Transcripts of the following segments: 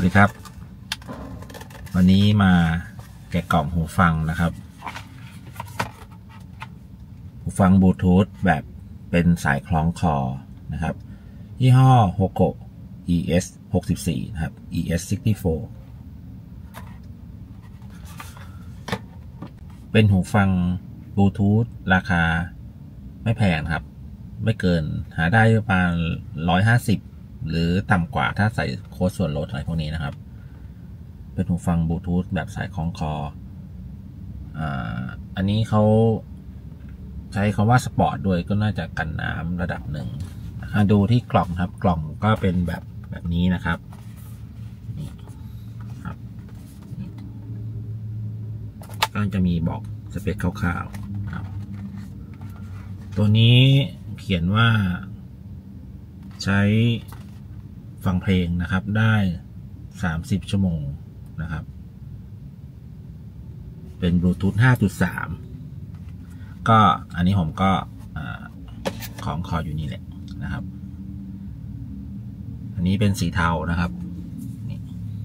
ดีครับวันนี้มาแกะกล่องหูฟังนะครับหูฟังบลูทูธแบบเป็นสายคล้องคอนะครับยี่ห้อ Hoco ES 64นะครับ ES 64เป็นหูฟังบลูทูธราคาไม่แพงครับไม่เกินหาได้ประมาณ150หรือต่ำกว่าถ้าใส่โค้ดส่วนลดอะไรพวกนี้นะครับเป็นหูฟังบลูทูธแบบสายคล้องคออันนี้เขาใช้คำว่าสปอร์ตด้วยก็น่าจะกันน้ำระดับหนึ่งดูที่กล่องครับกล่องก็เป็นแบบนี้นะครับนี่ครับก็จะมีบอกสเปคคร่าวๆครับตัวนี้เขียนว่าใช้ฟังเพลงนะครับได้30ชั่วโมงนะครับเป็นบลูทูธ 5.3 ก็อันนี้ผมก็ของคออยู่นี่แหละนะครับอันนี้เป็นสีเทานะครับนี่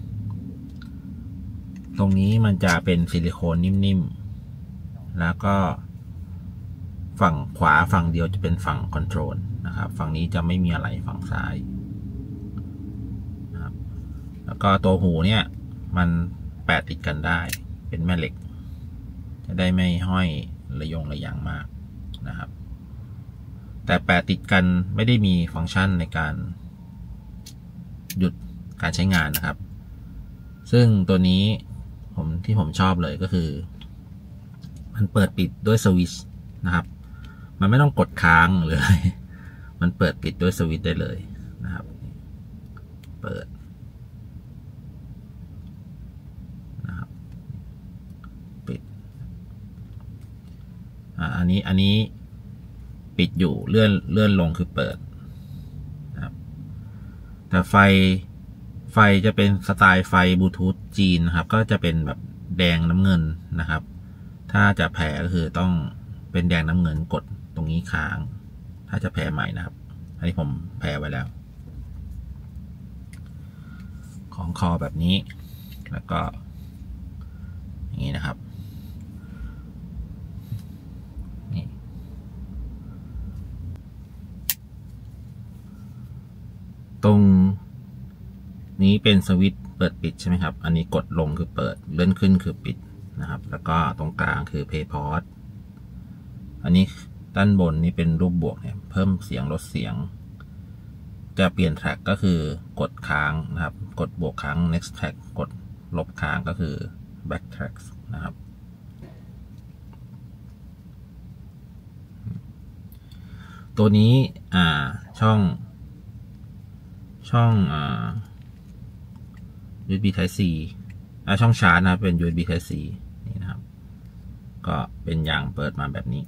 ตรงนี้มันจะเป็นซิลิโคนนิ่มๆแล้วก็ฝั่งขวาฝั่งเดียวจะเป็นฝั่งคอนโทรลนะครับฝั่งนี้จะไม่มีอะไรฝั่งซ้ายนะครับแล้วก็ตัวหูเนี่ยมันแปะติดกันได้เป็นแม่เหล็กจะได้ไม่ห้อยระยางมากนะครับแต่แปะติดกันไม่ได้มีฟังก์ชันในการหยุดการใช้งานนะครับซึ่งตัวนี้ที่ผมชอบเลยก็คือมันเปิดปิดด้วยสวิตช์นะครับมันไม่ต้องกดค้างเลยมันเปิดปิดด้วยสวิตช์ได้เลยนะครับเปิดนะครับปิดอันนี้ปิดอยู่เลื่อนลงคือเปิดนะครับแต่ไฟจะเป็นสไตล์ไฟบลูทูธจีนนะครับก็จะเป็นแบบแดงน้ำเงินนะครับถ้าจะแผ่ก็คือต้องเป็นแดงน้ำเงินกดตรงนี้ค้างถ้าจะแผ่ใหม่นะครับอันนี้ผมแผ่ไว้แล้วของคอแบบนี้แล้วก็อย่างนี้นะครับนี่ตรงนี้เป็นสวิตช์เปิดปิดใช่ไหมครับอันนี้กดลงคือเปิดเลื่อนขึ้นคือปิดนะครับแล้วก็ตรงกลางคือ Play Pause อันนี้ด้านบนนี้เป็นรูปบวกเนี่ยเพิ่มเสียงลดเสียงจะเปลี่ยนแทร็กก็คือกดค้างนะครับกดบวกค้าง next track กดลบค้างก็คือ back track นะครับตัวนี้ช่องUSB Type C ช่องชาร์จนะเป็น USB Type C นี่นะครับก็เป็นอย่างเปิดมาแบบนี้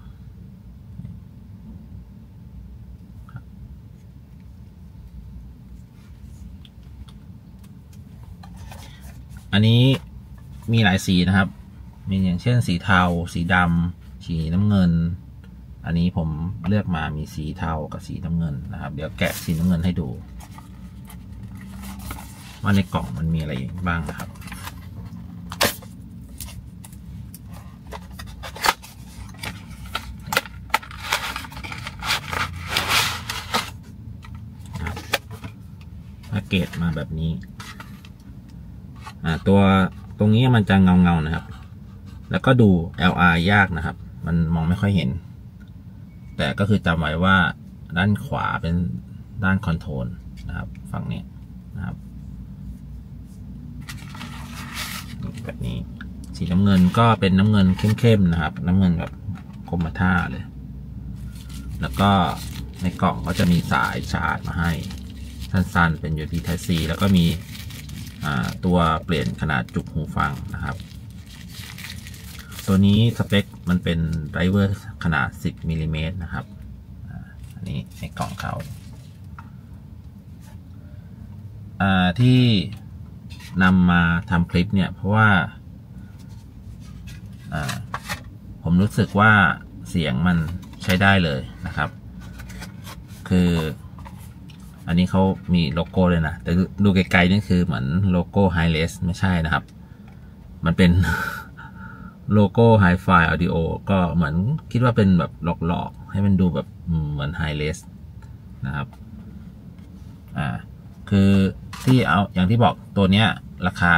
อันนี้มีหลายสีนะครับมีอย่างเช่นสีเทาสีดำสีน้ำเงินอันนี้ผมเลือกมามีสีเทากับสีน้ำเงินนะครับเดี๋ยวแกะสีน้ำเงินให้ดูว่าในกล่องมันมีอะไรบ้างนะครับแพ็กเกจมาแบบนี้ตัวตรงนี้มันจะเงานะครับแล้วก็ดู LR ยากนะครับมันมองไม่ค่อยเห็นแต่ก็คือจำไว้ว่าด้านขวาเป็นด้านคอนโทรลนะครับฝั่งนี้นะครับแบบนี้สีน้ำเงินก็เป็นน้ำเงินเข้มๆนะครับน้ำเงินแบบคมท่าเลยแล้วก็ในกล่องก็จะมีสายชาร์จมาให้สั้นๆเป็น USB Type C แล้วก็มีตัวเปลี่ยนขนาดจุกหูฟังนะครับตัวนี้สเปคมันเป็นไดรเวอร์ขนาด10มิลลิเมตรนะครับอันนี้ในกล่องเขาที่นำมาทำคลิปเนี่ยเพราะว่าผมรู้สึกว่าเสียงมันใช้ได้เลยนะครับคืออันนี้เขามีโลโก้เลยนะแต่ดูไกลๆนี่คือเหมือนโลโก้ Hi-Res ไม่ใช่นะครับมันเป็น โลโก้ Hi-Fi Audio ก็เหมือนคิดว่าเป็นแบบหลอกๆให้มันดูแบบเหมือน Hi-Res นะครับคือที่เอาอย่างที่บอกตัวเนี้ยราคา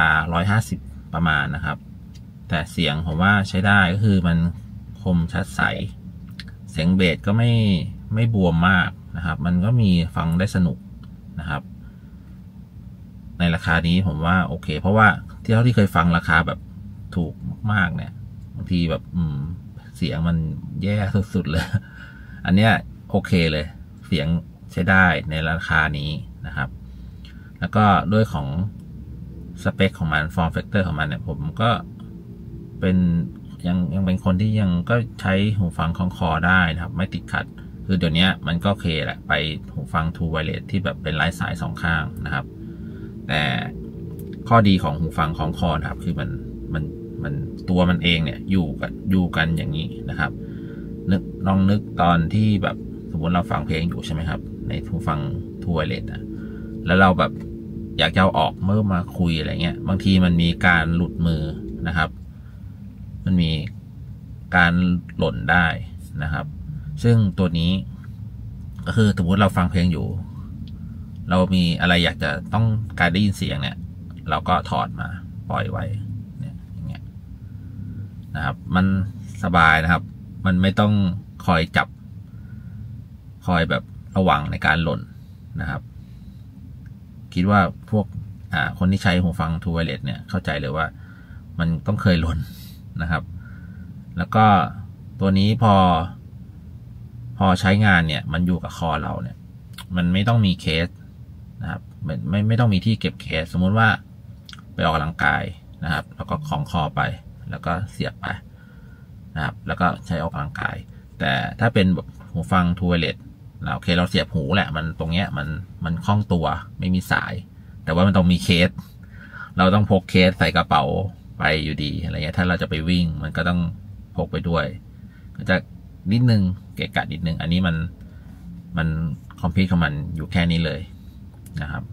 150ประมาณนะครับแต่เสียงผมว่าใช้ได้ก็คือมันคมชัดใสเสียงเบสก็ไม่บวมมากนะครับมันก็มีฟังได้สนุกนะครับในราคานี้ผมว่าโอเคเพราะว่าเท่าที่เคยฟังราคาแบบถูกมากๆเนี่ยบางทีแบบเสียงมันแย่สุดๆเลยอันเนี้ยโอเคเลยเสียงใช้ได้ในราคานี้นะครับแล้วก็ด้วยของสเปคของมัน form factor ของมันเนี่ยผมก็เป็นยังเป็นคนที่ยังก็ใช้หูฟังคล้องคอได้นะครับไม่ติดขัดคือเดี๋ยวนี้มันก็โอเคแหละไปหูฟัง True Wireless ที่แบบเป็นไร้สาย2ข้างนะครับแต่ข้อดีของหูฟังคล้องคอนะครับคือมันตัวมันเองเนี่ยอยู่กันอย่างนี้นะครับลองนึกตอนที่แบบสมมติเราฟังเพลงอยู่ใช่ไหมครับในหูฟัง True Wireless นะแล้วเราแบบอยากจะเอาออกเมื่อมาคุยอะไรเงี้ยบางทีมันมีการหลุดมือนะครับมันมีการหล่นได้นะครับซึ่งตัวนี้ก็คือสมมติเราฟังเพลงอยู่เรามีอะไรอยากจะต้องการได้ยินเสียงเนี่ยเราก็ถอดมาปล่อยไว้เนี่ยอย่างเงี้ยนะครับมันสบายนะครับมันไม่ต้องคอยจับคอยแบบระวังในการหล่นนะครับคิดว่าพวกคนที่ใช้หูฟัง True Wireless เนี่ยเข้าใจเลยว่ามันต้องเคยหล่นนะครับแล้วก็ตัวนี้พอใช้งานเนี่ยมันอยู่กับคอเราเนี่ยมันไม่ต้องมีเคสนะครับไม่ต้องมีที่เก็บเคสสมมุติว่าไปออกกำลังกายนะครับแล้วก็คล้องคอไปแล้วก็เสียบไปนะครับแล้วก็ใช้ออกกำลังกายแต่ถ้าเป็นแบบหูฟัง True Wireless โอเคเราเสียบหูแหละมันตรงเนี้ยมันคล่องตัวไม่มีสายแต่ว่ามันต้องมีเคสเราต้องพกเคสใส่กระเป๋าไปอยู่ดีอะไรเงี้ยถ้าเราจะไปวิ่งมันก็ต้องพกไปด้วยก็จะนิดนึงเกะกะนิดนึงอันนี้มันคอมพิวต์ของมันอยู่แค่นี้เลยนะครับ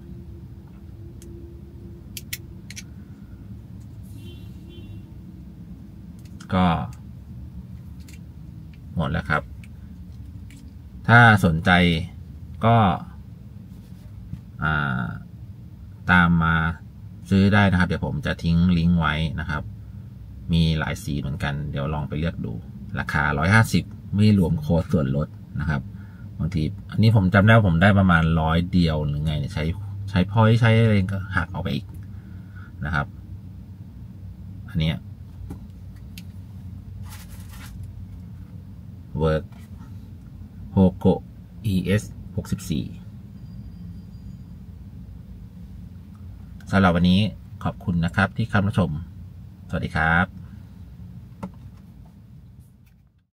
ก็หมดแล้วครับถ้าสนใจก็ตามมาซื้อได้นะครับเดี๋ยวผมจะทิ้งลิงก์ไว้นะครับมีหลายสีเหมือนกันเดี๋ยวลองไปเลือกดูราคา150ไม่รวมโค้ดส่วนลดนะครับบางทีอันนี้ผมจำได้ผมได้ประมาณ100เดียวหรือไงใช้พอยต์ใช้อะไรก็หักออกไปอีกนะครับอันนี้เวิร์กโฮโก ES 64สำหรับวันนี้ขอบคุณนะครับที่เข้ามาชมสวัสดีครับ